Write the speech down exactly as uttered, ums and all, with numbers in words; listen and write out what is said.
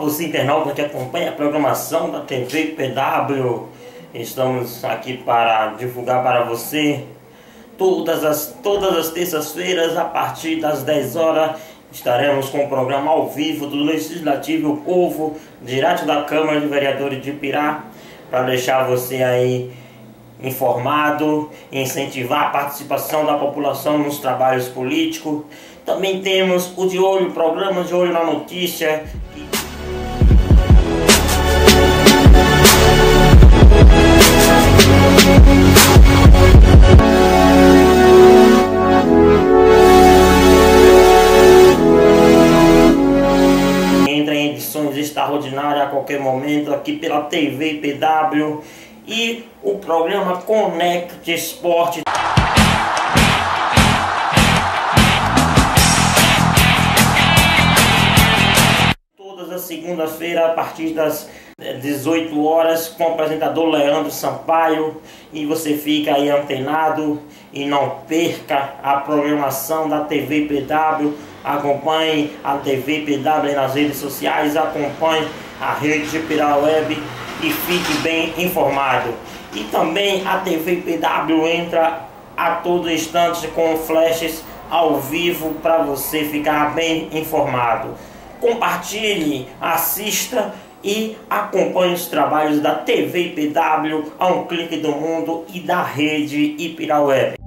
você internauta que acompanha a programação da T V P W. Estamos aqui para divulgar para você todas as, todas as terças-feiras, a partir das dez horas, estaremos com o programa ao vivo do Legislativo O Povo, direto da Câmara de Vereadores de Pirá, para deixar você aí informado, incentivar a participação da população nos trabalhos políticos. Também temos o De Olho, o programa De Olho na Notícia. Entra em edições extraordinárias a qualquer momento aqui pela T V P W. E o programa Conect Esporte. Todas as segundas-feiras, a partir das dezoito horas, com o apresentador Leandro Sampaio. E você fica aí antenado e não perca a programação da T V P W. Acompanhe a T V P W nas redes sociais, acompanhe a rede de Pirá Web e fique bem informado. E também a T V P W entra a todo instante com flashes ao vivo para você ficar bem informado. Compartilhe, assista e acompanhe os trabalhos da T V P W a um clique do mundo e da rede Ipirá Web.